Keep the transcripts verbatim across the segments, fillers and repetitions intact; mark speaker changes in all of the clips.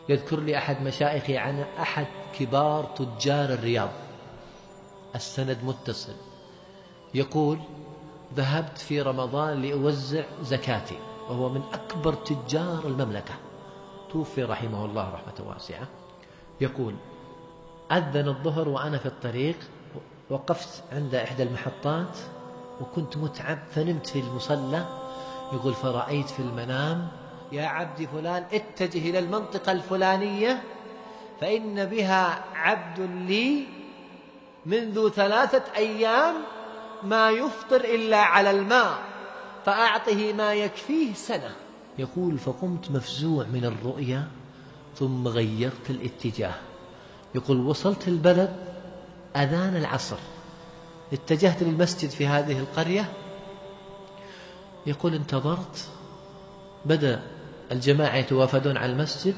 Speaker 1: يذكر لي أحد مشايخي عن أحد كبار تجار الرياض، السند متصل، يقول: ذهبت في رمضان لأوزع زكاتي، وهو من أكبر تجار المملكة، توفي رحمه الله رحمة واسعة. يقول: أذن الظهر وأنا في الطريق، وقفت عند إحدى المحطات وكنت متعب فنمت في المصلى. يقول: فرأيت في المنام: يا عبد فلان اتجه إلى المنطقة الفلانية فإن بها عبد لي منذ ثلاثة أيام ما يفطر إلا على الماء، فأعطه ما يكفيه سنة. يقول: فقمت مفزوع من الرؤيا ثم غيرت الاتجاه. يقول: وصلت البلد أذان العصر، اتجهت للمسجد في هذه القرية. يقول: انتظرت، بدأ الجماعة يتوافدون على المسجد،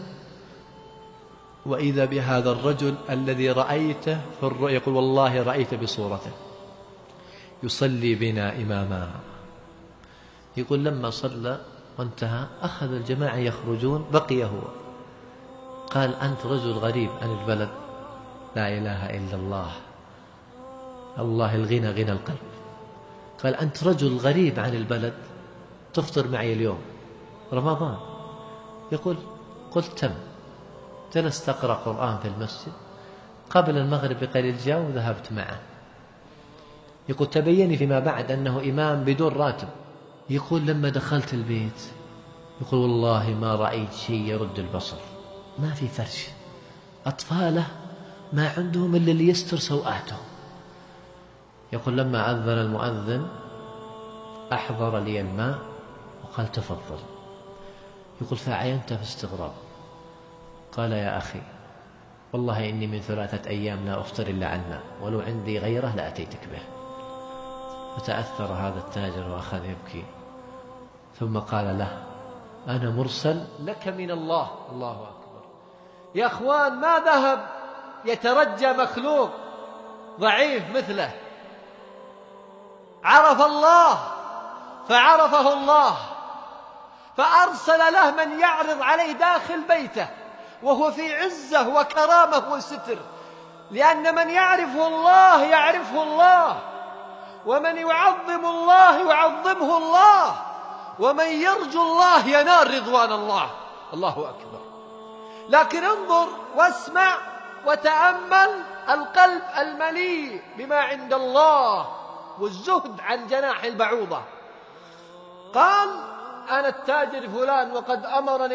Speaker 1: وإذا بهذا الرجل الذي رأيته في الرؤيا، يقول: والله رأيت بصورته يصلي بنا إماما. يقول: لما صلى وانتهى أخذ الجماعة يخرجون، بقي هو. قال: أنت رجل غريب عن البلد، لا إله إلا الله، الله الغنى غنى القلب. قال: أنت رجل غريب عن البلد، تفطر معي اليوم رمضان. يقول: قلت تم. جلست أقرأ قرآن في المسجد، قبل المغرب بقليل جاء وذهبت معه. يقول: تبيني فيما بعد أنه إمام بدون راتب. يقول: لما دخلت البيت، يقول: والله ما رأيت شيء يرد البصر، ما في فرش، أطفاله ما عندهم إلا اللي يستر سوآتهم. يقول: لما أذن المؤذن أحضر لي الماء وقال: تفضل. يقول: فعينت في استغراب. قال: يا أخي، والله إني من ثلاثة أيام لا أفطر إلا عن ماء، ولو عندي غيره لأتيتك به. فتأثر هذا التاجر وأخذ يبكي، ثم قال له: أنا مرسل لك من الله. الله أكبر. يا أخوان، ما ذهب يترجى مخلوق ضعيف مثله، عرف الله فعرفه الله، فأرسل له من يعرض عليه داخل بيته وهو في عزة وكرامة وستر، لأن من يعرفه الله يعرفه الله، ومن يعظم الله يعظمه الله، ومن يرجو الله ينال رضوان الله. الله أكبر. لكن انظر واسمع وتأمل القلب المليء بما عند الله والزهد عن جناح البعوضة. قال: أنا التاجر فلان وقد أمرني